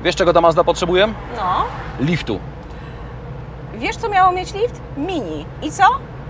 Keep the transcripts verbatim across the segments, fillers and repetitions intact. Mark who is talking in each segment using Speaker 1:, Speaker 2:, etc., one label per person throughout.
Speaker 1: Wiesz, czego ta Mazda potrzebuje?
Speaker 2: No.
Speaker 1: Liftu.
Speaker 2: Wiesz, co miało mieć lift? Mini. I co?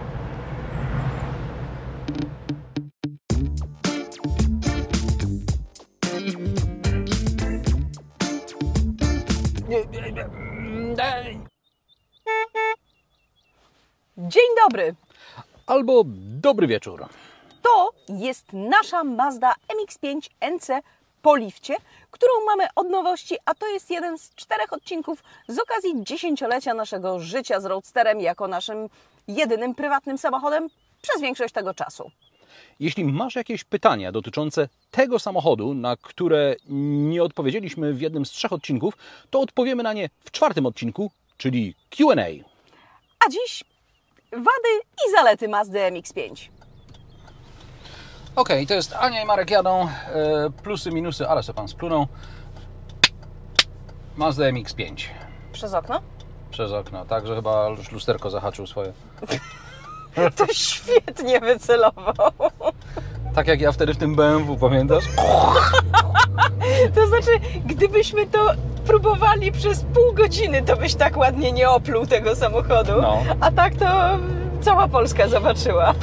Speaker 2: Dzień dobry.
Speaker 1: Albo dobry wieczór.
Speaker 2: To jest nasza Mazda M X pięć N C po lifcie, którą mamy od nowości, a to jest jeden z czterech odcinków z okazji dziesięciolecia naszego życia z Roadsterem jako naszym jedynym prywatnym samochodem przez większość tego czasu.
Speaker 1: Jeśli masz jakieś pytania dotyczące tego samochodu, na które nie odpowiedzieliśmy w jednym z trzech odcinków, to odpowiemy na nie w czwartym odcinku, czyli Q and A.
Speaker 2: A dziś wady i zalety Mazdy M X pięć.
Speaker 1: Ok, to jest Ania i Marek jadą, plusy, minusy, ale sobie pan splunął. Mazda M X pięć.
Speaker 2: Przez okno?
Speaker 1: Przez okno, także chyba już lusterko zahaczył swoje.
Speaker 2: To świetnie wycelował.
Speaker 1: Tak jak ja wtedy w tym B M W, pamiętasz?
Speaker 2: To znaczy, gdybyśmy to próbowali przez pół godziny, to byś tak ładnie nie opluł tego samochodu.
Speaker 1: No.
Speaker 2: A tak to cała Polska zobaczyła.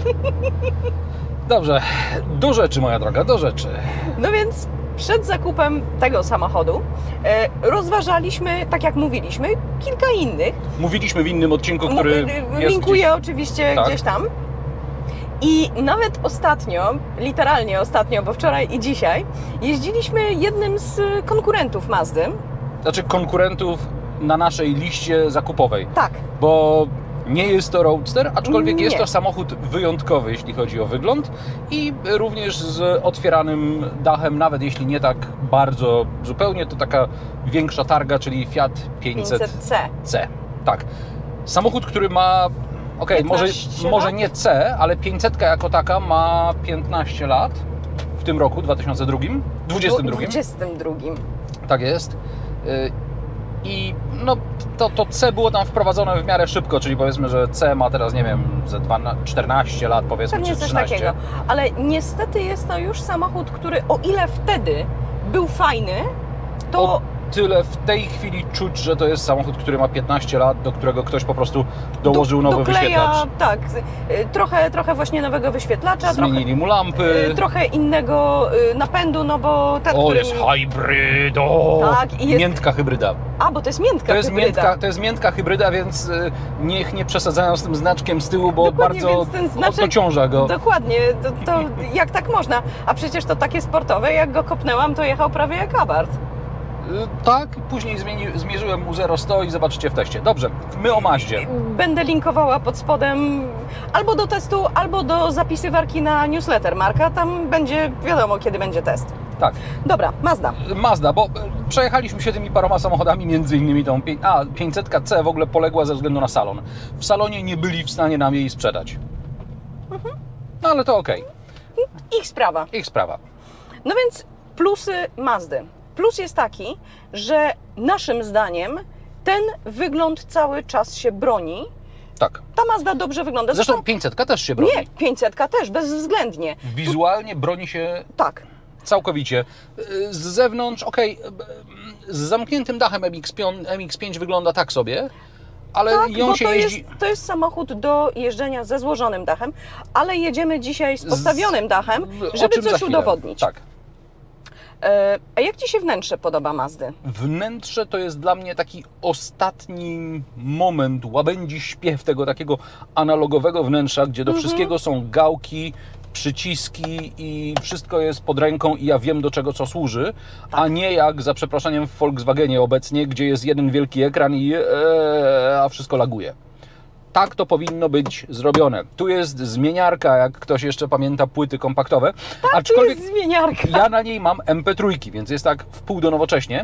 Speaker 1: Dobrze, do rzeczy, moja droga, do rzeczy.
Speaker 2: No więc przed zakupem tego samochodu e, rozważaliśmy, tak jak mówiliśmy, kilka innych.
Speaker 1: Mówiliśmy w innym odcinku, który
Speaker 2: M-
Speaker 1: jest
Speaker 2: Linkuję
Speaker 1: gdzieś...
Speaker 2: oczywiście
Speaker 1: tak.
Speaker 2: gdzieś tam. I nawet ostatnio, literalnie ostatnio, bo wczoraj i dzisiaj, jeździliśmy jednym z konkurentów Mazdy.
Speaker 1: Znaczy konkurentów na naszej liście zakupowej.
Speaker 2: Tak.
Speaker 1: Bo nie jest to Roadster, aczkolwiek
Speaker 2: Nie.
Speaker 1: jest to samochód wyjątkowy, jeśli chodzi o wygląd i również z otwieranym dachem, nawet jeśli nie tak bardzo zupełnie, to taka większa targa, czyli Fiat pięćset C. Tak. Samochód, który ma, okej, okay, może, może nie C, ale pięćset jako taka ma piętnaście lat w tym roku, dwa tysiące dwudziestym drugim.
Speaker 2: dwudziestym drugim.
Speaker 1: Tak jest. I no, to, to C było tam wprowadzone w miarę szybko, czyli powiedzmy, że C ma teraz, nie wiem, ze czternaście lat, powiedzmy,
Speaker 2: Pewnie
Speaker 1: czy
Speaker 2: coś
Speaker 1: trzynaście.
Speaker 2: takiego. Ale niestety jest to już samochód, który o ile wtedy był fajny, to...
Speaker 1: O tyle w tej chwili czuć, że to jest samochód, który ma piętnaście lat, do którego ktoś po prostu dołożył
Speaker 2: do,
Speaker 1: nowy
Speaker 2: dokleja,
Speaker 1: wyświetlacz.
Speaker 2: Tak, trochę, trochę właśnie nowego wyświetlacza.
Speaker 1: Zmienili
Speaker 2: trochę,
Speaker 1: mu lampy.
Speaker 2: Trochę innego napędu, no bo ten,
Speaker 1: O,
Speaker 2: który...
Speaker 1: jest hybrydo!
Speaker 2: Tak, i jest...
Speaker 1: Miętka hybryda.
Speaker 2: A, bo to jest miętka
Speaker 1: to jest
Speaker 2: hybryda.
Speaker 1: Miętka, to jest miętka hybryda, więc y, niech nie przesadzają z tym znaczkiem z tyłu, bo
Speaker 2: Dokładnie,
Speaker 1: bardzo
Speaker 2: więc ten znaczek,
Speaker 1: dociąża go.
Speaker 2: Dokładnie, to, to jak tak można? A przecież to takie sportowe, jak go kopnęłam, to jechał prawie jak Abarth.
Speaker 1: Tak, później zmieni, zmierzyłem mu zero sto i zobaczycie w teście. Dobrze, my o Mazdzie.
Speaker 2: Będę linkowała pod spodem albo do testu, albo do zapisywarki na newsletter Marka. Tam będzie wiadomo, kiedy będzie test.
Speaker 1: Tak.
Speaker 2: Dobra, Mazda.
Speaker 1: Mazda, bo przejechaliśmy się tymi paroma samochodami, między innymi tą a, pięćset C w ogóle poległa ze względu na salon. W salonie nie byli w stanie nam jej sprzedać.
Speaker 2: Mhm.
Speaker 1: No ale to okej.
Speaker 2: Ich sprawa.
Speaker 1: Ich sprawa.
Speaker 2: No więc plusy Mazdy. Plus jest taki, że naszym zdaniem ten wygląd cały czas się broni.
Speaker 1: Tak.
Speaker 2: Ta Mazda dobrze wygląda.
Speaker 1: Zresztą, Zresztą pięćset też się broni.
Speaker 2: Nie, pięćset też, bezwzględnie.
Speaker 1: Wizualnie broni się
Speaker 2: tak.
Speaker 1: Całkowicie. Z zewnątrz, okej, okay, z zamkniętym dachem M X pięć wygląda tak sobie, ale
Speaker 2: tak,
Speaker 1: ją
Speaker 2: bo
Speaker 1: się
Speaker 2: to
Speaker 1: jeździ...
Speaker 2: Jest, to jest samochód do jeżdżenia ze złożonym dachem, ale jedziemy dzisiaj z postawionym dachem, żeby coś udowodnić.
Speaker 1: Tak.
Speaker 2: A jak Ci się wnętrze podoba Mazdy?
Speaker 1: Wnętrze to jest dla mnie taki ostatni moment, łabędzi śpiew tego takiego analogowego wnętrza, gdzie do mhm. wszystkiego są gałki, przyciski i wszystko jest pod ręką i ja wiem, do czego co służy, tak. A nie jak, za przeproszeniem, w Volkswagenie obecnie, gdzie jest jeden wielki ekran i ee, a wszystko laguje. Tak to powinno być zrobione. Tu jest zmieniarka, jak ktoś jeszcze pamięta płyty kompaktowe.
Speaker 2: Tak,
Speaker 1: aczkolwiek
Speaker 2: tu jest zmieniarka.
Speaker 1: Ja na niej mam M P trzy, więc jest tak w pół do nowocześnie.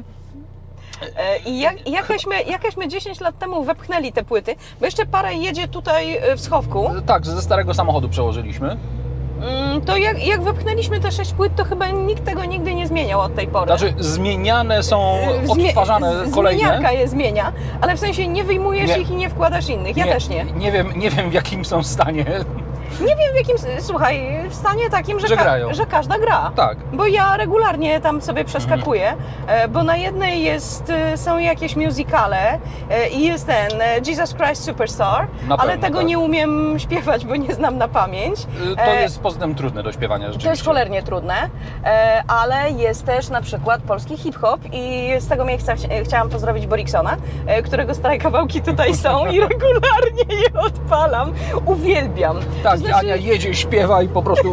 Speaker 2: I jak, jakśmy, jakśmy dziesięć lat temu wepchnęli te płyty, bo jeszcze parę jedzie tutaj w schowku.
Speaker 1: Tak, ze starego samochodu przełożyliśmy.
Speaker 2: To jak, jak wepchnęliśmy te sześć płyt, to chyba nikt tego nigdy nie zmieniał od tej pory.
Speaker 1: Znaczy zmieniane są, odtwarzane
Speaker 2: Zmie
Speaker 1: kolejne.
Speaker 2: Zmieniarka je zmienia, ale w sensie nie wyjmujesz
Speaker 1: nie.
Speaker 2: ich i nie wkładasz innych. Ja
Speaker 1: nie,
Speaker 2: też nie.
Speaker 1: Nie wiem, nie wiem w jakim są stanie.
Speaker 2: Nie wiem w jakim, słuchaj, w stanie takim, że,
Speaker 1: Że
Speaker 2: ka-
Speaker 1: grają.
Speaker 2: że każda gra.
Speaker 1: Tak.
Speaker 2: Bo ja regularnie tam sobie przeskakuję, e, bo na jednej jest, e, są jakieś musicale e, i jest ten e, Jesus Christ Superstar,
Speaker 1: Na
Speaker 2: ale
Speaker 1: pewno,
Speaker 2: tego
Speaker 1: tak.
Speaker 2: nie umiem śpiewać, bo nie znam na pamięć.
Speaker 1: To
Speaker 2: E,
Speaker 1: jest poza tym trudne do śpiewania rzeczywiście.
Speaker 2: To jest cholernie trudne, e, ale jest też na przykład polski hip-hop i z tego miejsca chcia- chciałam pozdrowić Boriksona, e, którego stare kawałki tutaj są i regularnie je odpalam. Uwielbiam.
Speaker 1: Tak,
Speaker 2: To znaczy-
Speaker 1: Ania jedzie, śpiewa i po prostu...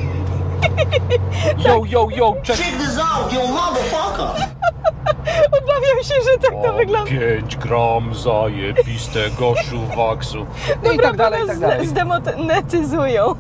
Speaker 1: Yo, yo, yo, check.
Speaker 3: Check this out, you motherfucker!
Speaker 2: Obawiam się, że tak to
Speaker 1: O,
Speaker 2: wygląda.
Speaker 1: pięć gram zajebistego szuwaksu. No i tak dalej, i tak dalej.
Speaker 2: Zdemonetyzują.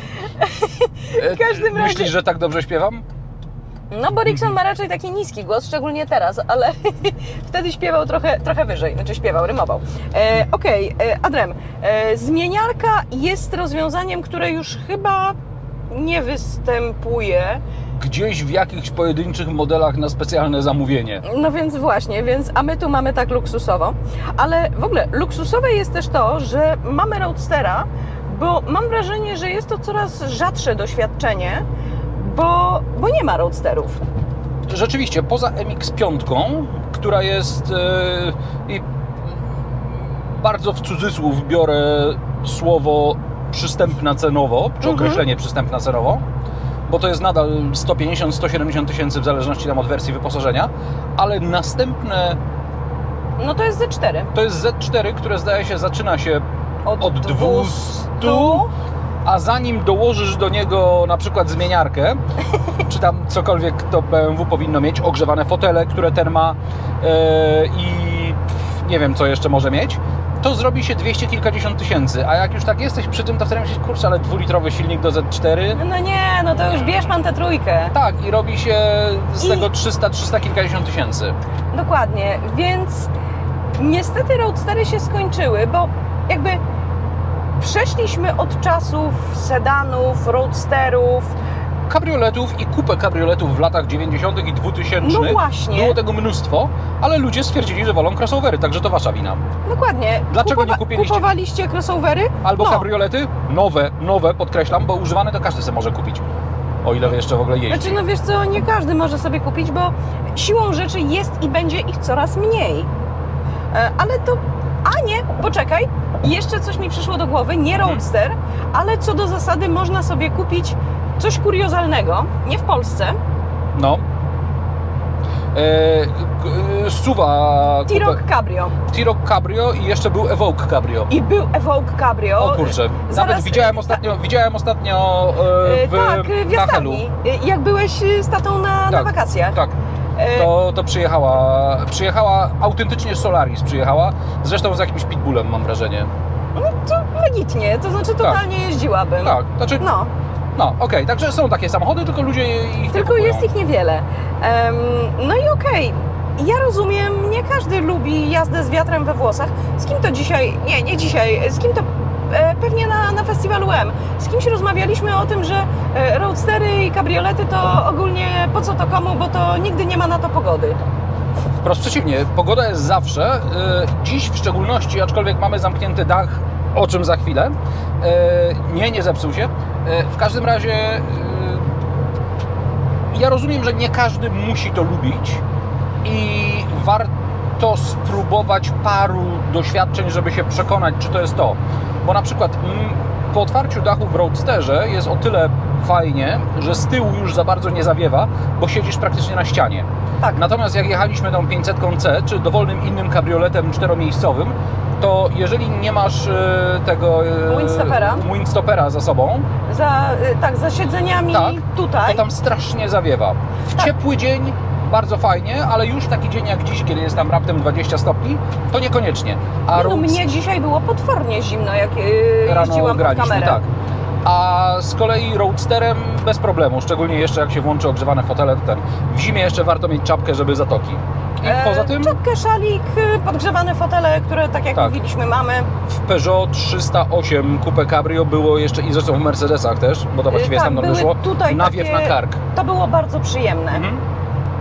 Speaker 2: W każdym razie...
Speaker 1: Myślisz, że tak dobrze śpiewam?
Speaker 2: No, Borikson ma raczej taki niski głos, szczególnie teraz, ale wtedy śpiewał trochę, trochę wyżej, znaczy śpiewał, rymował. E, Okej, okay. Adrem, e, zmieniarka jest rozwiązaniem, które już chyba nie występuje.
Speaker 1: Gdzieś w jakichś pojedynczych modelach na specjalne zamówienie.
Speaker 2: No więc właśnie, więc, a my tu mamy tak luksusowo. Ale w ogóle luksusowe jest też to, że mamy Roadstera, bo mam wrażenie, że jest to coraz rzadsze doświadczenie, bo, bo nie ma Roadsterów.
Speaker 1: Rzeczywiście, poza M X pięć, która jest yy, i bardzo w cudzysłów biorę słowo przystępna cenowo, czy określenie przystępna cenowo, bo to jest nadal sto pięćdziesiąt do stu siedemdziesięciu tysięcy w zależności tam od wersji wyposażenia, ale następne
Speaker 2: No to jest Z cztery.
Speaker 1: to jest Z cztery, które zdaje się zaczyna się
Speaker 2: Od,
Speaker 1: od dwustu, a zanim dołożysz do niego na przykład zmieniarkę, czy tam cokolwiek to B M W powinno mieć, ogrzewane fotele, które ten ma yy, i nie wiem co jeszcze może mieć, to zrobi się dwieście kilkadziesiąt tysięcy, a jak już tak jesteś przy tym, to wtedy myślisz, kurczę, ale dwulitrowy silnik do Z cztery.
Speaker 2: No nie, no to już bierz pan tę trójkę.
Speaker 1: Tak, i robi się z
Speaker 2: I-
Speaker 1: tego trzysta, trzysta kilkadziesiąt tysięcy.
Speaker 2: Dokładnie, więc niestety Roadstery się skończyły, bo jakby przeszliśmy od czasów sedanów, Roadsterów.
Speaker 1: Kabrioletów i kupę kabrioletów w latach dziewięćdziesiątych i dwutysięcznych.
Speaker 2: No właśnie.
Speaker 1: Było tego mnóstwo, ale ludzie stwierdzili, że wolą crossovery, także to wasza wina.
Speaker 2: Dokładnie.
Speaker 1: Dlaczego nie kupiliście-
Speaker 2: Kupowaliście crossovery?
Speaker 1: Albo
Speaker 2: no.
Speaker 1: kabriolety, nowe, nowe, podkreślam, bo używane to każdy sobie może kupić. O ile jeszcze w ogóle jeździ.
Speaker 2: Znaczy, no wiesz co, nie każdy może sobie kupić, bo siłą rzeczy jest i będzie ich coraz mniej. E, Ale to... A nie, poczekaj, jeszcze coś mi przyszło do głowy, nie Roadster, ale co do zasady można sobie kupić coś kuriozalnego, nie w Polsce,
Speaker 1: No. E, k- Suwa.
Speaker 2: T-Roc Cabrio.
Speaker 1: T-Roc Cabrio i jeszcze był Evoque Cabrio.
Speaker 2: I był Evoque Cabrio.
Speaker 1: O kurczę,
Speaker 2: Zaraz-
Speaker 1: nawet widziałem ostatnio, widziałem ostatnio e,
Speaker 2: E,
Speaker 1: w,
Speaker 2: tak, w
Speaker 1: na Helu.
Speaker 2: Jastarni, E, jak byłeś e, z tatą na, na
Speaker 1: Tak,
Speaker 2: wakacjach.
Speaker 1: Tak.
Speaker 2: E,
Speaker 1: To, to przyjechała, przyjechała autentycznie Solaris przyjechała, zresztą z jakimś pitbullem mam wrażenie.
Speaker 2: No to legitnie, to znaczy totalnie jeździłabym.
Speaker 1: Tak, znaczy, no,
Speaker 2: No,
Speaker 1: okej, także są takie samochody, tylko ludzie ich nie
Speaker 2: tylko
Speaker 1: kupują.
Speaker 2: jest ich niewiele. Em, no i okej, ja rozumiem, nie każdy lubi jazdę z wiatrem we włosach. Z kim to dzisiaj, nie, nie dzisiaj, z kim to e, pewnie na, na festiwalu M. Z kimś rozmawialiśmy o tym, że e, roadstery i kabriolety to ogólnie po co to komu, bo to nigdy nie ma na to pogody.
Speaker 1: Wprost przeciwnie, pogoda jest zawsze, y, dziś w szczególności, aczkolwiek mamy zamknięty dach, o czym za chwilę. Y, nie, nie zepsuł się. Y, w każdym razie y, ja rozumiem, że nie każdy musi to lubić i warto spróbować paru doświadczeń, żeby się przekonać, czy to jest to. Bo na przykład mm, po otwarciu dachu w Roadsterze jest o tyle fajnie, że z tyłu już za bardzo nie zawiewa, bo siedzisz praktycznie na ścianie.
Speaker 2: Tak.
Speaker 1: Natomiast jak jechaliśmy tą pięćset C, czy dowolnym innym kabrioletem czteromiejscowym, to jeżeli nie masz e, tego e,
Speaker 2: Windstoppera.
Speaker 1: windstoppera za sobą,
Speaker 2: Za, y, tak, za siedzeniami
Speaker 1: Tak,
Speaker 2: tutaj.
Speaker 1: to tam strasznie zawiewa. W
Speaker 2: Tak.
Speaker 1: ciepły dzień bardzo fajnie, ale już taki dzień jak dziś, kiedy jest tam raptem dwadzieścia stopni, to niekoniecznie. A
Speaker 2: Nie, no,
Speaker 1: Roadster-
Speaker 2: mnie dzisiaj było potwornie zimno, jak yy,
Speaker 1: rano
Speaker 2: jeździłam pod
Speaker 1: graliśmy,
Speaker 2: kamerę.
Speaker 1: tak. A z kolei Roadsterem bez problemu, szczególnie jeszcze jak się włączy ogrzewane fotele, to ten. W zimie jeszcze warto mieć czapkę, żeby zatoki. I
Speaker 2: E,
Speaker 1: poza tym
Speaker 2: Czapkę, szalik, y, podgrzewane fotele, które tak jak
Speaker 1: Tak.
Speaker 2: mówiliśmy mamy.
Speaker 1: w Peugeot trzysta osiem Coupe Cabrio było jeszcze i zresztą w Mercedesach też, bo to właściwie
Speaker 2: tak,
Speaker 1: stamtąd
Speaker 2: były
Speaker 1: wyszło,
Speaker 2: tutaj
Speaker 1: nawiew
Speaker 2: takie-
Speaker 1: na kark.
Speaker 2: To było bardzo przyjemne.
Speaker 1: Mhm.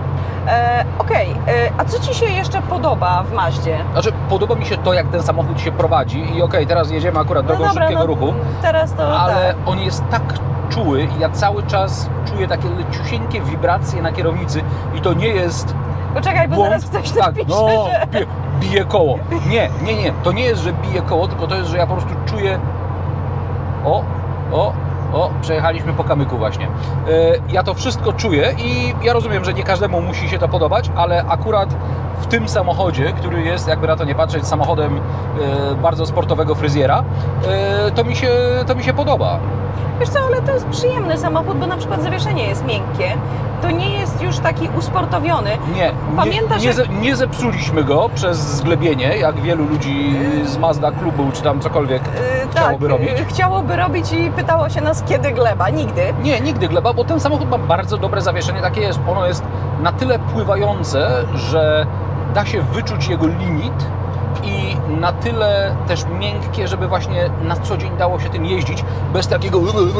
Speaker 2: E, Okej, okay. A co Ci się jeszcze podoba w Mazdzie?
Speaker 1: Znaczy, podoba mi się to, jak ten samochód się prowadzi i okej, okay, teraz jedziemy akurat drogą no dobra, szybkiego
Speaker 2: no,
Speaker 1: ruchu,
Speaker 2: teraz to
Speaker 1: ale
Speaker 2: tak.
Speaker 1: on jest tak czuły i ja cały czas czuję takie leciusieńkie wibracje na kierownicy i to nie jest
Speaker 2: Poczekaj, bo
Speaker 1: błąd.
Speaker 2: zaraz ktoś
Speaker 1: tak,
Speaker 2: napisze,
Speaker 1: no,
Speaker 2: że...
Speaker 1: bije, bije koło. Nie, nie, nie, to nie jest, że bije koło, tylko to jest, że ja po prostu czuję... O, o, o, przejechaliśmy po kamyku właśnie. Ja to wszystko czuję i ja rozumiem, że nie każdemu musi się to podobać, ale akurat w tym samochodzie, który jest, jakby na to nie patrzeć, samochodem bardzo sportowego fryzjera, to mi się, to mi się podoba.
Speaker 2: Wiesz co, ale to jest przyjemny samochód, bo na przykład zawieszenie jest miękkie. To nie jest już taki usportowiony.
Speaker 1: Nie,
Speaker 2: Pamiętasz,
Speaker 1: nie, nie,
Speaker 2: jak...
Speaker 1: ze, nie zepsuliśmy go przez zglebienie, jak wielu ludzi z Mazda klubu, czy tam cokolwiek yy, chciałoby
Speaker 2: tak,
Speaker 1: robić.
Speaker 2: chciałoby robić i pytało się nas, kiedy gleba. Nigdy.
Speaker 1: Nie, nigdy gleba, bo ten samochód ma bardzo dobre zawieszenie. Takie jest, ono jest na tyle pływające, że da się wyczuć jego limit i na tyle też miękkie, żeby właśnie na co dzień dało się tym jeździć bez takiego...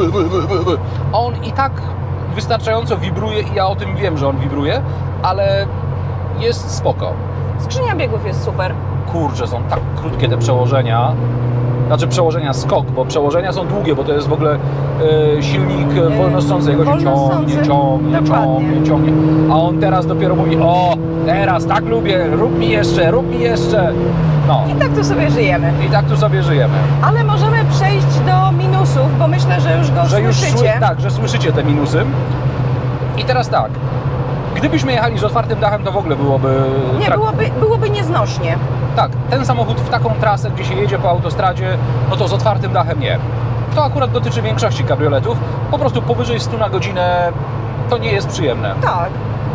Speaker 1: A on i tak wystarczająco wibruje i ja o tym wiem, że on wibruje, ale jest spoko.
Speaker 2: Skrzynia biegów jest super.
Speaker 1: Kurczę, są tak krótkie te przełożenia. Znaczy przełożenia skok, bo przełożenia są długie, bo to jest w ogóle e, silnik wolnossący. Jego się ciągnie, ciągnie, ciągnie, ciągnie. A on teraz dopiero mówi, o, teraz tak lubię, rób mi jeszcze, rób mi jeszcze. No.
Speaker 2: I tak tu sobie żyjemy.
Speaker 1: I tak tu sobie żyjemy.
Speaker 2: Ale możemy przejść do minusów, bo myślę, że już go
Speaker 1: że
Speaker 2: słyszycie.
Speaker 1: Już sły, tak, że słyszycie te minusy. I teraz tak, gdybyśmy jechali z otwartym dachem, to w ogóle byłoby...
Speaker 2: Nie, byłoby, byłoby nieznośnie.
Speaker 1: Tak, ten samochód w taką trasę, gdzie się jedzie po autostradzie, no to z otwartym dachem nie. To akurat dotyczy większości kabrioletów. Po prostu powyżej stu na godzinę to nie jest przyjemne.
Speaker 2: Tak.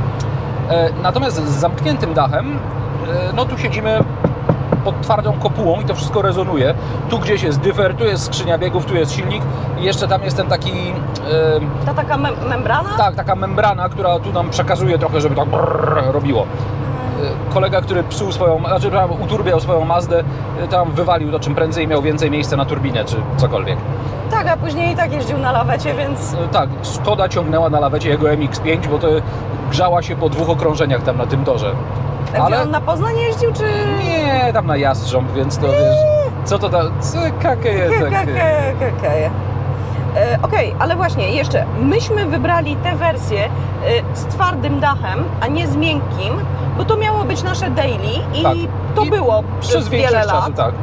Speaker 1: E, natomiast z zamkniętym dachem, e, no tu siedzimy pod twardą kopułą i to wszystko rezonuje. Tu gdzieś jest dyfer, tu jest skrzynia biegów, tu jest silnik i jeszcze tam jest ten taki...
Speaker 2: E, Ta taka mem membrana?
Speaker 1: Tak, taka membrana, która tu nam przekazuje trochę, żeby tak brrr robiło. Kolega, który psuł swoją, znaczy uturbiał swoją Mazdę, tam wywalił to czym prędzej, miał więcej miejsca na turbinę, czy cokolwiek.
Speaker 2: Tak, a później i tak jeździł na lawecie, więc...
Speaker 1: Tak, Skoda ciągnęła na lawecie jego M X pięć, bo to grzała się po dwóch okrążeniach tam na tym torze.
Speaker 2: Ale on na Poznań jeździł, czy...
Speaker 1: Nie, tam na Jastrząb, więc to wiesz... Co to da... Co kakeje takie?
Speaker 2: Kakeje. E, Okej, okay, ale właśnie jeszcze, myśmy wybrali tę wersję e, z twardym dachem, a nie z miękkim, bo to miało być nasze daily i
Speaker 1: tak.
Speaker 2: to
Speaker 1: I
Speaker 2: było przez,
Speaker 1: przez
Speaker 2: wiele lat.
Speaker 1: Czasu, tak.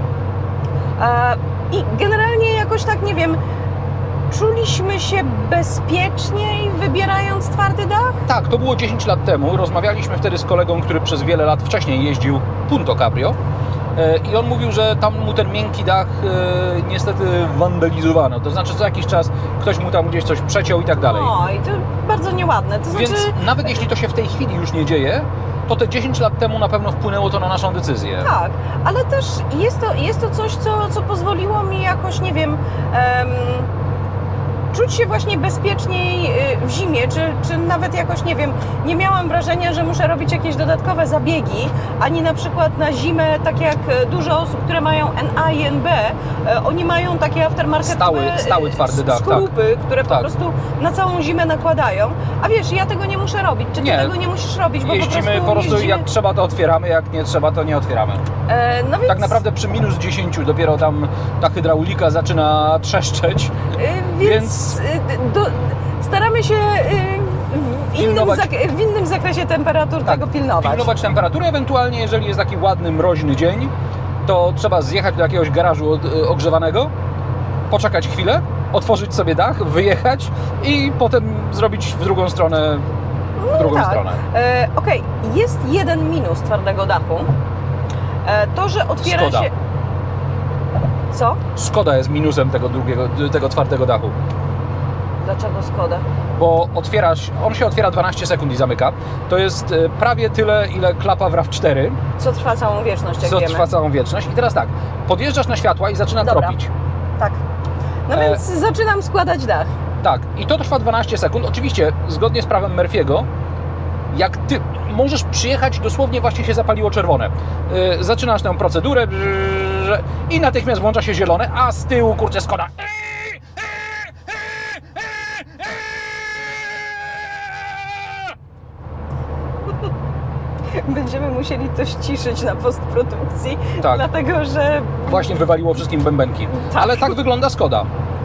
Speaker 2: E, I generalnie jakoś tak, nie wiem, czuliśmy się bezpieczniej wybierając twardy dach?
Speaker 1: Tak, to było dziesięć lat temu. Rozmawialiśmy wtedy z kolegą, który przez wiele lat wcześniej jeździł Punto Cabrio. I on mówił, że tam mu ten miękki dach e, niestety wandalizowano. To znaczy co jakiś czas ktoś mu tam gdzieś coś przeciął i tak dalej.
Speaker 2: O, i to bardzo nieładne. To
Speaker 1: Więc
Speaker 2: znaczy...
Speaker 1: nawet jeśli to się w tej chwili już nie dzieje, to te dziesięć lat temu na pewno wpłynęło to na naszą decyzję.
Speaker 2: Tak, ale też jest to, jest to coś, co, co pozwoliło mi jakoś, nie wiem... Um... czuć się właśnie bezpieczniej w zimie, czy, czy nawet jakoś, nie wiem, nie miałam wrażenia, że muszę robić jakieś dodatkowe zabiegi, ani na przykład na zimę, tak jak dużo osób, które mają N A i N B, oni mają takie aftermarketowe
Speaker 1: stały, stały twardy dach,
Speaker 2: skorupy, tak. które po
Speaker 1: tak.
Speaker 2: prostu na całą zimę nakładają, a wiesz, ja tego nie muszę robić, czy ty
Speaker 1: nie.
Speaker 2: tego nie musisz robić, bo
Speaker 1: jeździmy,
Speaker 2: po prostu,
Speaker 1: po prostu
Speaker 2: jeździmy...
Speaker 1: jak trzeba to otwieramy, jak nie trzeba to nie otwieramy.
Speaker 2: E, no więc...
Speaker 1: Tak naprawdę przy minus dziesięciu dopiero tam ta hydraulika zaczyna trzeszczeć,
Speaker 2: e, więc... więc... Do, staramy się w innym, zak- w innym zakresie temperatur tak, tego pilnować.
Speaker 1: Pilnować temperatury, ewentualnie jeżeli jest taki ładny, mroźny dzień, to trzeba zjechać do jakiegoś garażu od, ogrzewanego, poczekać chwilę, otworzyć sobie dach, wyjechać i potem zrobić w drugą stronę, w drugą
Speaker 2: no tak.
Speaker 1: stronę.
Speaker 2: E, Okej, okay. Jest jeden minus twardego dachu. E, to, że otwiera
Speaker 1: Skoda.
Speaker 2: się... Co?
Speaker 1: Skoda jest minusem tego drugiego, tego twardego dachu.
Speaker 2: Dlaczego Skoda?
Speaker 1: Bo otwierasz, on się otwiera dwanaście sekund i zamyka. To jest prawie tyle, ile klapa w RAV cztery.
Speaker 2: Co trwa całą wieczność, jak
Speaker 1: Co
Speaker 2: wiemy.
Speaker 1: trwa całą wieczność. I teraz tak, podjeżdżasz na światła i zaczyna
Speaker 2: Dobra.
Speaker 1: tropić.
Speaker 2: Tak. No e... więc zaczynam składać dach.
Speaker 1: Tak, i to trwa dwanaście sekund. Oczywiście, zgodnie z prawem Murphy'ego, jak ty możesz przyjechać, dosłownie właśnie się zapaliło czerwone. Yy, zaczynasz tę procedurę brrr, i natychmiast włącza się zielone, a z tyłu, kurczę, Skoda.
Speaker 2: będziemy musieli to ściszyć na postprodukcji,
Speaker 1: Tak.
Speaker 2: dlatego że
Speaker 1: Właśnie wywaliło wszystkim bębenki.
Speaker 2: Tak.
Speaker 1: Ale tak wygląda Skoda.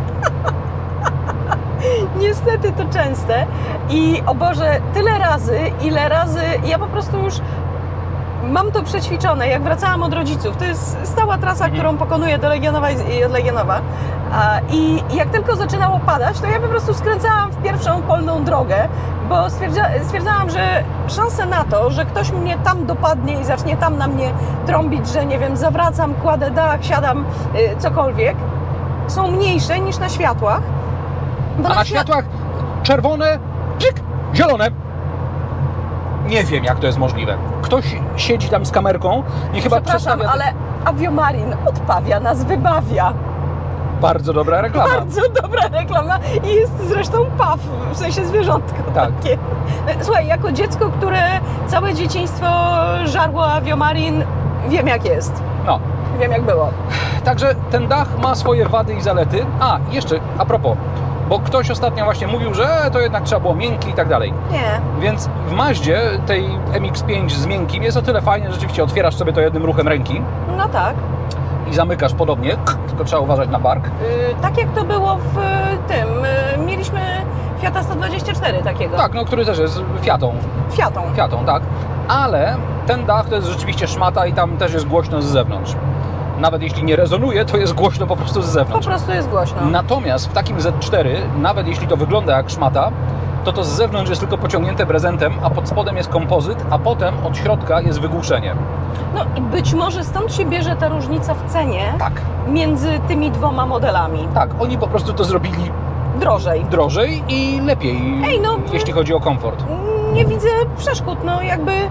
Speaker 2: niestety to częste i o Boże, tyle razy, ile razy ja po prostu już mam to przećwiczone, jak wracałam od rodziców. To jest stała trasa,
Speaker 1: Mhm.
Speaker 2: którą pokonuję do Legionowa i od Legionowa. A, I jak tylko zaczynało padać, to ja po prostu skręcałam w pierwszą polną drogę, bo stwierdza, stwierdzałam, że szanse na to, że ktoś mnie tam dopadnie i zacznie tam na mnie trąbić, że nie wiem, zawracam, kładę dach, siadam, y, cokolwiek, są mniejsze niż na światłach. Bo
Speaker 1: A na
Speaker 2: świ-
Speaker 1: światłach czerwone, czyk, zielone. Nie wiem, jak to jest możliwe. Ktoś siedzi tam z kamerką i chyba
Speaker 2: Przepraszam,
Speaker 1: przedstawia...
Speaker 2: ale Aviomarin odpawia nas, wybawia.
Speaker 1: Bardzo dobra reklama.
Speaker 2: Bardzo dobra reklama i jest zresztą paw, w sensie zwierzątko
Speaker 1: Tak.
Speaker 2: takie. Słuchaj, jako dziecko, które całe dzieciństwo żarło Aviomarin, wiem jak jest.
Speaker 1: No,
Speaker 2: Wiem jak było.
Speaker 1: także ten dach ma swoje wady i zalety. A, jeszcze a propos, bo ktoś ostatnio właśnie mówił, że to jednak trzeba było miękkie i tak dalej.
Speaker 2: Nie.
Speaker 1: Więc w Maździe tej M X pięć z miękkim jest o tyle fajnie, że rzeczywiście otwierasz sobie to jednym ruchem ręki
Speaker 2: No tak.
Speaker 1: i zamykasz podobnie, tylko trzeba uważać na bark.
Speaker 2: Yy, tak jak to było w tym. Yy, mieliśmy Fiata sto dwadzieścia cztery takiego.
Speaker 1: Tak, no który też jest Fiatą,
Speaker 2: Fiatą.
Speaker 1: Fiatą, tak. Ale ten dach to jest rzeczywiście szmata i tam też jest głośno z zewnątrz. Nawet jeśli nie rezonuje, to jest głośno po prostu z
Speaker 2: Po
Speaker 1: zewnątrz.
Speaker 2: prostu jest głośno.
Speaker 1: Natomiast w takim Z cztery, nawet jeśli to wygląda jak szmata, to to z zewnątrz jest tylko pociągnięte prezentem, a pod spodem jest kompozyt, a potem od środka jest wygłuszenie.
Speaker 2: No i być może stąd się bierze ta różnica w cenie
Speaker 1: Tak,
Speaker 2: między tymi dwoma modelami.
Speaker 1: tak, oni po prostu to zrobili
Speaker 2: Drożej.
Speaker 1: drożej i lepiej,
Speaker 2: Ej, no,
Speaker 1: jeśli chodzi o komfort.
Speaker 2: Nie widzę przeszkód, no jakby y,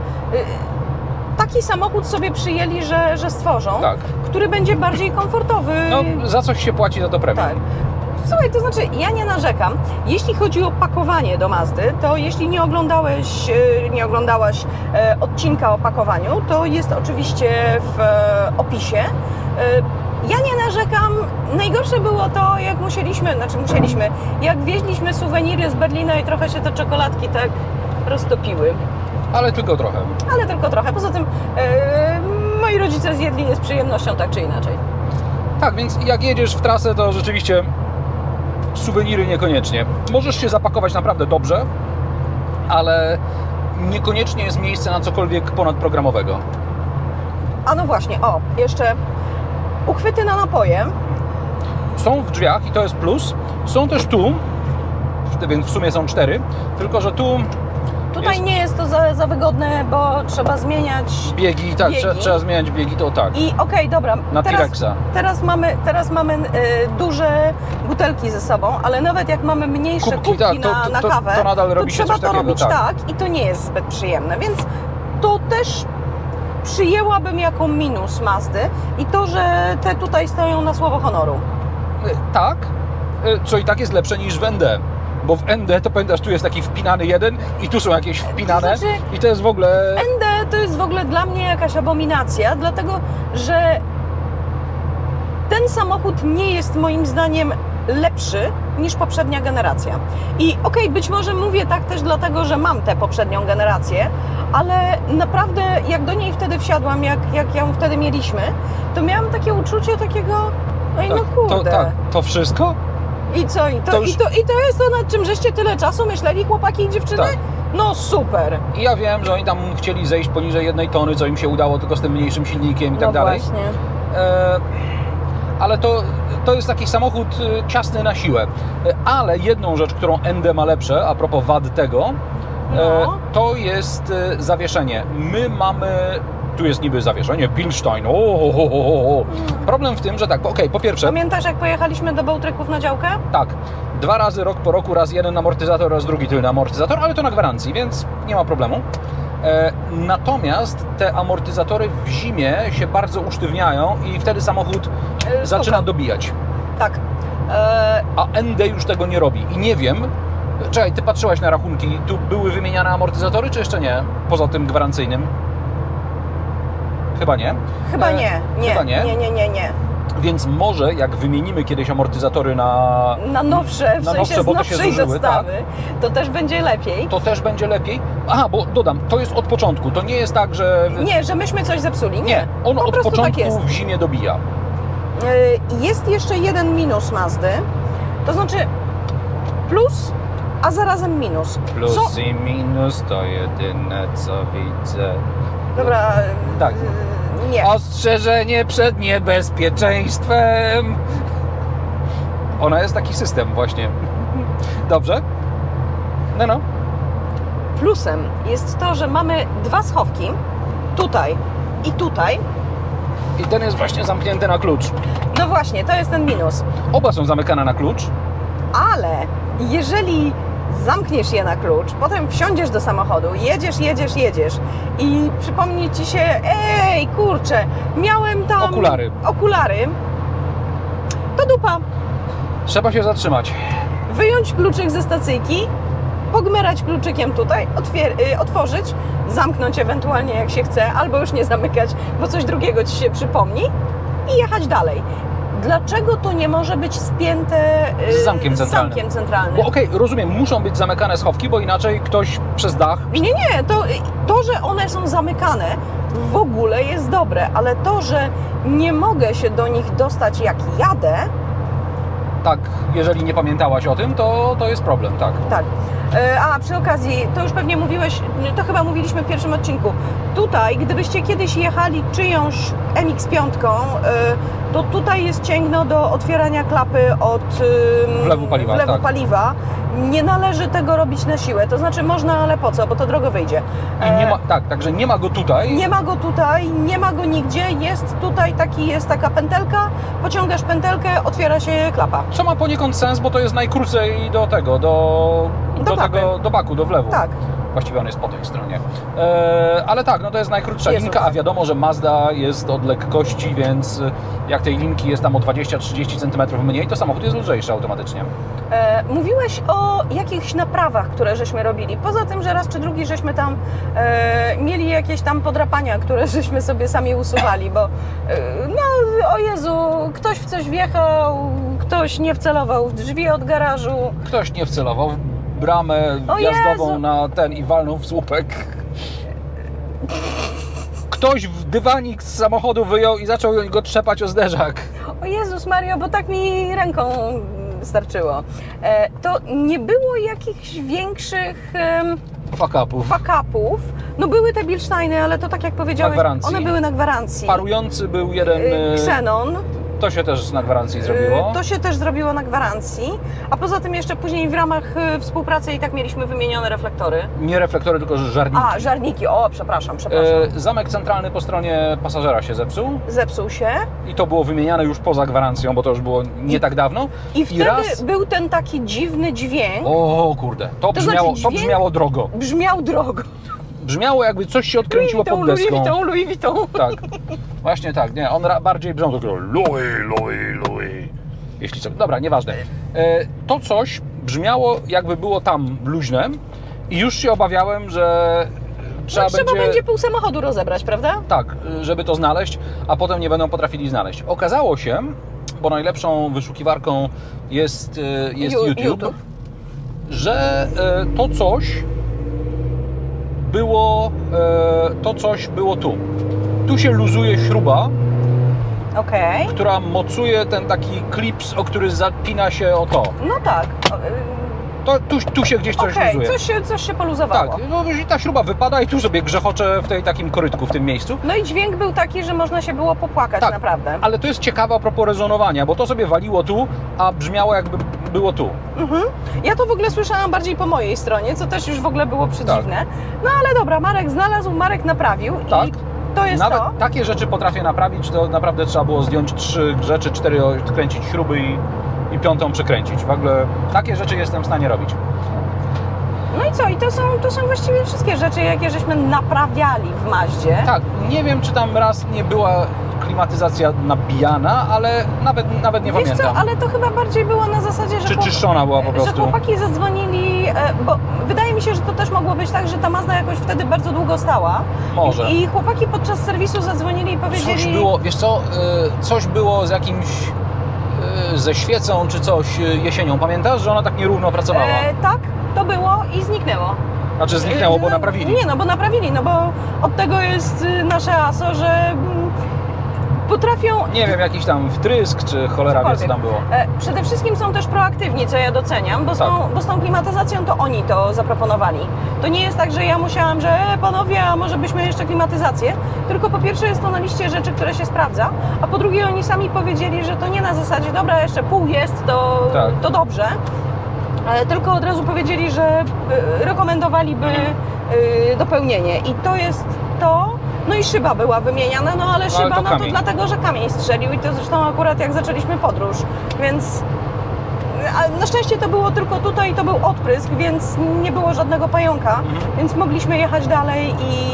Speaker 2: taki samochód sobie przyjęli, że, że stworzą,
Speaker 1: Tak.
Speaker 2: który będzie bardziej komfortowy.
Speaker 1: No, za coś się płaci za to premium.
Speaker 2: Tak. Słuchaj, to znaczy ja nie narzekam. Jeśli chodzi o pakowanie do Mazdy, to jeśli nie oglądałeś, y, nie oglądałaś y, odcinka o pakowaniu, to jest oczywiście w y, opisie. Y, Ja nie narzekam. Najgorsze było to, jak musieliśmy, znaczy musieliśmy, jak wieźliśmy suweniry z Berlina i trochę się te czekoladki tak roztopiły.
Speaker 1: Ale tylko trochę.
Speaker 2: Ale tylko trochę. Poza tym e, moi rodzice zjedli je z przyjemnością, tak czy inaczej.
Speaker 1: Tak, więc jak jedziesz w trasę, to rzeczywiście suweniry niekoniecznie. Możesz się zapakować naprawdę dobrze, ale niekoniecznie jest miejsce na cokolwiek ponadprogramowego.
Speaker 2: A no właśnie, o, jeszcze uchwyty na napoje.
Speaker 1: Są w drzwiach i to jest plus. Są też tu, więc w sumie są cztery, tylko że tu
Speaker 2: Tutaj
Speaker 1: jest
Speaker 2: nie jest to za, za wygodne, bo trzeba zmieniać
Speaker 1: biegi, tak,
Speaker 2: biegi.
Speaker 1: Trzeba, trzeba zmieniać biegi, to tak.
Speaker 2: i okej, dobra,
Speaker 1: Na
Speaker 2: teraz,
Speaker 1: T-Rexa.
Speaker 2: teraz mamy, teraz mamy e, duże butelki ze sobą, ale nawet jak mamy mniejsze
Speaker 1: Kubki,
Speaker 2: kubki,
Speaker 1: tak, to-
Speaker 2: na,
Speaker 1: to-
Speaker 2: na
Speaker 1: to-
Speaker 2: kawę,
Speaker 1: to nadal robi się
Speaker 2: trzeba
Speaker 1: coś
Speaker 2: to
Speaker 1: takiego,
Speaker 2: robić
Speaker 1: tak.
Speaker 2: tak i to nie jest zbyt przyjemne, więc to też przyjęłabym jako minus Mazdy i to, że te tutaj stoją na słowo honoru.
Speaker 1: Tak, co i tak jest lepsze niż w N D. Bo w N D to pamiętasz, tu jest taki wpinany jeden i tu są jakieś wpinane
Speaker 2: To znaczy,
Speaker 1: i to jest w ogóle...
Speaker 2: N D to jest w ogóle dla mnie jakaś abominacja, dlatego że ten samochód nie jest moim zdaniem lepszy niż poprzednia generacja. I okej, być może mówię tak też dlatego, że mam tę poprzednią generację, ale naprawdę jak do niej wtedy wsiadłam, jak, jak ją wtedy mieliśmy, to miałam takie uczucie takiego, oj no
Speaker 1: tak,
Speaker 2: kurde.
Speaker 1: to, tak, to wszystko?
Speaker 2: I co? I to,
Speaker 1: To już-
Speaker 2: i, to, I to jest to, nad czym żeście tyle czasu myśleli, chłopaki i dziewczyny?
Speaker 1: Tak.
Speaker 2: No super.
Speaker 1: I ja wiem, że oni tam chcieli zejść poniżej jednej tony, co im się udało tylko z tym mniejszym silnikiem i tak
Speaker 2: no
Speaker 1: dalej.
Speaker 2: właśnie.
Speaker 1: E, ale to, to jest taki samochód e, ciasny na siłę. E, ale jedną rzecz, którą N D ma lepsze, a propos wad tego, e,
Speaker 2: No.
Speaker 1: to jest e, zawieszenie. My mamy... Tu jest niby zawieszenie, Bilstein. O, o, o, o, o. Problem w tym, że tak, okej, po pierwsze,
Speaker 2: Pamiętasz, jak pojechaliśmy do Bałtryków na działkę?
Speaker 1: tak, dwa razy rok po roku, raz jeden amortyzator, raz drugi tylny amortyzator, ale to na gwarancji, więc nie ma problemu. E, natomiast te amortyzatory w zimie się bardzo usztywniają i wtedy samochód
Speaker 2: E,
Speaker 1: zaczyna
Speaker 2: stuka.
Speaker 1: dobijać.
Speaker 2: Tak. E,
Speaker 1: A N D już tego nie robi. I nie wiem, czekaj, ty patrzyłaś na rachunki, tu były wymieniane amortyzatory, czy jeszcze nie? Poza tym gwarancyjnym? Chyba nie.
Speaker 2: chyba
Speaker 1: E,
Speaker 2: nie. nie.
Speaker 1: Chyba nie.
Speaker 2: Nie, nie, nie, nie.
Speaker 1: Więc może jak wymienimy kiedyś amortyzatory na,
Speaker 2: Na nowsze, w
Speaker 1: na
Speaker 2: sensie
Speaker 1: nowsze,
Speaker 2: z
Speaker 1: bo to się
Speaker 2: nowszej
Speaker 1: zużyły,
Speaker 2: dostawy, to też będzie lepiej.
Speaker 1: to też będzie lepiej. Aha, bo dodam, to jest od początku. To nie jest tak, że...
Speaker 2: Nie, że myśmy coś zepsuli. Nie,
Speaker 1: Nie, on
Speaker 2: po
Speaker 1: od
Speaker 2: prostu
Speaker 1: początku
Speaker 2: tak jest.
Speaker 1: w zimie dobija.
Speaker 2: Yy, Jest jeszcze jeden minus Mazdy, to znaczy plus, a zarazem minus.
Speaker 1: Plus
Speaker 2: Co-
Speaker 1: i minus to jedyne, co widzę.
Speaker 2: Dobra,
Speaker 1: Tak.
Speaker 2: yy, nie.
Speaker 1: Ostrzeżenie przed niebezpieczeństwem. Ona jest taki system właśnie. Dobrze? No, no.
Speaker 2: Plusem jest to, że mamy dwa schowki, tutaj i tutaj.
Speaker 1: I ten jest właśnie zamknięty na klucz.
Speaker 2: No właśnie, to jest ten minus.
Speaker 1: Oba są zamykane na klucz.
Speaker 2: Ale jeżeli zamkniesz je na klucz, potem wsiądziesz do samochodu, jedziesz, jedziesz, jedziesz i przypomni Ci się, ej, kurczę, miałem tam...
Speaker 1: Okulary.
Speaker 2: Okulary. To dupa.
Speaker 1: Trzeba się zatrzymać.
Speaker 2: Wyjąć kluczyk ze stacyjki, pogmerać kluczykiem tutaj, otwier- y, otworzyć, zamknąć ewentualnie jak się chce, albo już nie zamykać, bo coś drugiego Ci się przypomni i jechać dalej. Dlaczego to nie może być spięte y,
Speaker 1: Z zamkiem
Speaker 2: z
Speaker 1: centralnym.
Speaker 2: zamkiem centralnym?
Speaker 1: Bo okej, rozumiem, muszą być zamykane schowki, bo inaczej ktoś przez dach...
Speaker 2: Nie, nie, to, to, że one są zamykane w ogóle jest dobre, ale to, że nie mogę się do nich dostać jak jadę,
Speaker 1: Tak, jeżeli nie pamiętałaś o tym, to, to jest problem, tak.
Speaker 2: tak. E, A przy okazji, to już pewnie mówiłeś, to chyba mówiliśmy w pierwszym odcinku. Tutaj, gdybyście kiedyś jechali czyjąś M X pięć, to tutaj jest cięgno do otwierania klapy od ym,
Speaker 1: Wlewu paliwa,
Speaker 2: wlewu
Speaker 1: tak.
Speaker 2: paliwa. Nie należy tego robić na siłę. To znaczy można, ale po co? Bo to drogo wyjdzie.
Speaker 1: I nie
Speaker 2: E,
Speaker 1: ma, tak, także nie ma go tutaj.
Speaker 2: Nie ma go tutaj, nie ma go nigdzie, jest tutaj taki, jest taka pętelka, pociągasz pętelkę, otwiera się klapa.
Speaker 1: Co ma poniekąd sens, bo to jest najkrócej do tego, do,
Speaker 2: Do
Speaker 1: do,
Speaker 2: klapy.
Speaker 1: tego, do baku, do wlewu.
Speaker 2: Tak.
Speaker 1: Właściwie on jest po tej stronie. E, ale tak, no to jest najkrótsza
Speaker 2: Jezu,
Speaker 1: linka, a
Speaker 2: tak.
Speaker 1: wiadomo, że Mazda jest od lekkości, więc jak tej linki jest tam o dwadzieścia trzydzieści centymetrów mniej, to samochód jest lżejszy automatycznie.
Speaker 2: E, mówiłeś o jakichś naprawach, które żeśmy robili. Poza tym, że raz czy drugi żeśmy tam e, mieli jakieś tam podrapania, które żeśmy sobie sami usuwali, bo e, no o Jezu, ktoś w coś wjechał, ktoś nie wcelował w drzwi od garażu.
Speaker 1: Ktoś nie wcelował w bramę
Speaker 2: O
Speaker 1: wjazdową
Speaker 2: Jezu!
Speaker 1: na ten i walnął w słupek. Ktoś w dywanik z samochodu wyjął i zaczął go trzepać o zderzak.
Speaker 2: O Jezus Mario, bo tak mi ręką starczyło. E, to nie było jakichś większych em,
Speaker 1: Fuck-upów.
Speaker 2: fuck-upów. No były te Bilsteiny, ale to tak jak powiedziałeś,
Speaker 1: gwarancji.
Speaker 2: one były na gwarancji.
Speaker 1: Parujący był jeden...
Speaker 2: Y,
Speaker 1: e,
Speaker 2: Xenon.
Speaker 1: To się też na gwarancji zrobiło.
Speaker 2: Y, To się też zrobiło na gwarancji, a poza tym jeszcze później w ramach y, współpracy i tak mieliśmy wymienione reflektory.
Speaker 1: Nie reflektory, tylko żarniki.
Speaker 2: A, żarniki, o przepraszam, przepraszam.
Speaker 1: E, zamek centralny po stronie pasażera się zepsuł
Speaker 2: Zepsuł się
Speaker 1: i to było wymieniane już poza gwarancją, bo to już było nie tak dawno.
Speaker 2: i wtedy
Speaker 1: raz...
Speaker 2: był ten taki dziwny dźwięk,
Speaker 1: O kurde, to,
Speaker 2: To
Speaker 1: brzmiało,
Speaker 2: znaczy
Speaker 1: to
Speaker 2: dźwięk-
Speaker 1: brzmiało drogo.
Speaker 2: brzmiał drogo.
Speaker 1: Brzmiało jakby coś się odkręciło pod
Speaker 2: Louis
Speaker 1: deską.
Speaker 2: Vuitton, Louis Vuitton.
Speaker 1: Tak, właśnie tak, nie, on ra- bardziej brzmiał takiego Louis, Louis, Louis. Jeśli co, dobra, nieważne. E, to coś brzmiało jakby było tam luźne i już się obawiałem, że trzeba,
Speaker 2: No, trzeba
Speaker 1: będzie...
Speaker 2: będzie pół samochodu rozebrać, prawda?
Speaker 1: Tak, żeby to znaleźć, a potem nie będą potrafili znaleźć. Okazało się, bo najlepszą wyszukiwarką jest, e, jest
Speaker 2: Ju-
Speaker 1: YouTube,
Speaker 2: YouTube.
Speaker 1: że e, to coś było, e, to coś było tu. Tu się luzuje śruba,
Speaker 2: Okej.
Speaker 1: która mocuje ten taki klips, o który zapina się o to.
Speaker 2: No tak. O, y,
Speaker 1: to tu, tu się gdzieś coś
Speaker 2: Okej,
Speaker 1: luzuje.
Speaker 2: coś się, coś się poluzowało.
Speaker 1: Tak, no i ta śruba wypada i tu sobie grzechocze w tej takim korytku, w tym miejscu.
Speaker 2: No i dźwięk był taki, że można się było popłakać
Speaker 1: Tak,
Speaker 2: naprawdę.
Speaker 1: ale to jest ciekawe a propos rezonowania, bo to sobie waliło tu, a brzmiało jakby było tu.
Speaker 2: Mhm. Ja to w ogóle słyszałam bardziej po mojej stronie, co też już w ogóle było przedziwne. No ale dobra, Marek znalazł, Marek naprawił
Speaker 1: Tak.
Speaker 2: i to jest
Speaker 1: Nawet
Speaker 2: to.
Speaker 1: takie rzeczy potrafię naprawić, to naprawdę trzeba było zdjąć trzy rzeczy, cztery odkręcić śruby i, i piątą przykręcić. W ogóle takie rzeczy jestem w stanie robić.
Speaker 2: No i co? I to są, to są właściwie wszystkie rzeczy, jakie żeśmy naprawiali w Maździe.
Speaker 1: Tak, nie wiem, czy tam raz nie była klimatyzacja nabijana, ale nawet, nawet nie
Speaker 2: Wiesz
Speaker 1: pamiętam.
Speaker 2: co, ale to chyba bardziej było na zasadzie, że...
Speaker 1: Czy
Speaker 2: chłop-
Speaker 1: czyszczona była po
Speaker 2: Że
Speaker 1: prostu?
Speaker 2: chłopaki zadzwonili, e, bo wydaje mi się, że to też mogło być tak, że ta Mazda jakoś wtedy bardzo długo stała.
Speaker 1: Może.
Speaker 2: I, i chłopaki podczas serwisu zadzwonili i powiedzieli...
Speaker 1: Coś było, wiesz co, y, coś było z jakimś, y, ze świecą czy coś y, jesienią. Pamiętasz, że ona tak nierówno pracowała?
Speaker 2: E, tak, to było i zniknęło.
Speaker 1: Znaczy zniknęło, bo
Speaker 2: No,
Speaker 1: naprawili.
Speaker 2: Nie no, bo naprawili, no bo od tego jest y, nasze aso, że mm, potrafią...
Speaker 1: Nie wiem, jakiś tam wtrysk, czy cholera wie, co tam było.
Speaker 2: E, Przede wszystkim są też proaktywni, co ja doceniam, bo z, tą,
Speaker 1: Tak.
Speaker 2: bo z tą klimatyzacją to oni to zaproponowali. To nie jest tak, że ja musiałam, że e, panowie, a może byśmy jeszcze klimatyzację, tylko po pierwsze jest to na liście rzeczy, które się sprawdza, a po drugie oni sami powiedzieli, że to nie na zasadzie, dobra, jeszcze pół jest, to,
Speaker 1: Tak.
Speaker 2: to dobrze. E, Tylko od razu powiedzieli, że e, rekomendowaliby e, dopełnienie i to jest to, no i szyba była wymieniana, no ale szyba
Speaker 1: to
Speaker 2: no to
Speaker 1: kamień.
Speaker 2: dlatego, że kamień strzelił i to zresztą akurat jak zaczęliśmy podróż, więc a na szczęście to było tylko tutaj i to był odprysk, więc nie było żadnego pająka,
Speaker 1: Mhm.
Speaker 2: więc mogliśmy jechać dalej i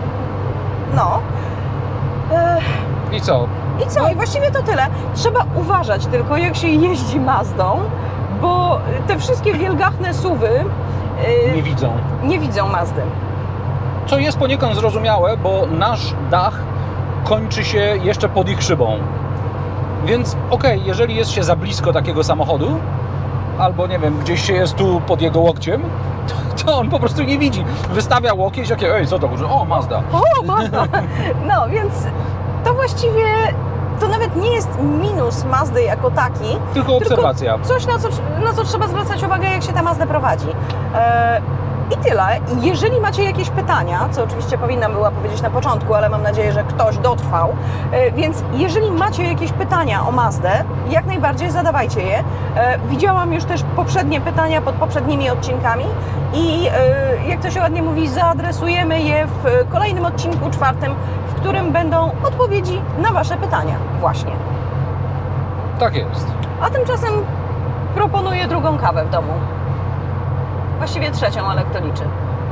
Speaker 2: no. E,
Speaker 1: I co?
Speaker 2: I co? I właściwie to tyle. Trzeba uważać tylko, jak się jeździ Mazdą, bo te wszystkie wielgachne suwy yy,
Speaker 1: Nie widzą.
Speaker 2: nie widzą Mazdy.
Speaker 1: Co jest poniekąd zrozumiałe, bo nasz dach kończy się jeszcze pod ich szybą. Więc okej, okay, jeżeli jest się za blisko takiego samochodu, albo nie wiem, gdzieś się jest tu pod jego łokciem, to, to on po prostu nie widzi. Wystawia łokieć, jakie, ej, co to? O, Mazda.
Speaker 2: O, Mazda! No, więc to właściwie to nawet nie jest minus Mazdy jako taki.
Speaker 1: Tylko obserwacja.
Speaker 2: Tylko coś, na co, na co trzeba zwracać uwagę, jak się ta Mazda prowadzi. E, I tyle. Jeżeli macie jakieś pytania, co oczywiście powinnam była powiedzieć na początku, ale mam nadzieję, że ktoś dotrwał, e, więc jeżeli macie jakieś pytania o Mazdę, jak najbardziej zadawajcie je. E, widziałam już też poprzednie pytania pod poprzednimi odcinkami i e, jak to się ładnie mówi, zaadresujemy je w kolejnym odcinku, czwartym, w którym będą odpowiedzi na Wasze pytania. Właśnie.
Speaker 1: Tak jest.
Speaker 2: A tymczasem proponuję drugą kawę w domu. Właściwie trzecią, ale kto liczy.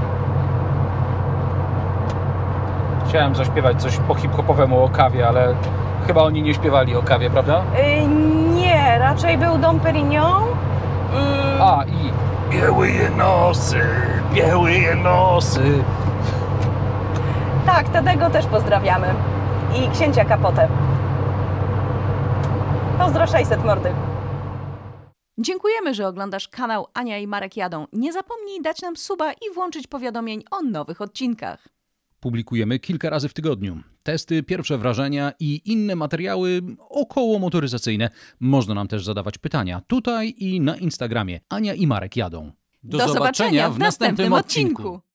Speaker 1: Chciałem zaśpiewać coś po hip-hopowemu o kawie, ale chyba oni nie śpiewali o kawie, prawda?
Speaker 2: Yy, nie, raczej był Dom Perignon. Yy,
Speaker 1: A, i białe nosy, białe nosy.
Speaker 2: tak, Tadego też pozdrawiamy. I księcia Kapotę. Pozdro sześćset mordy. Dziękujemy, że oglądasz kanał Ania i Marek Jadą. Nie zapomnij dać nam suba i włączyć powiadomień o nowych odcinkach.
Speaker 1: Publikujemy kilka razy w tygodniu. Testy, pierwsze wrażenia i inne materiały około motoryzacyjne. Można nam też zadawać pytania tutaj i na Instagramie. Ania i Marek jadą.
Speaker 2: Do, Do zobaczenia w następnym odcinku.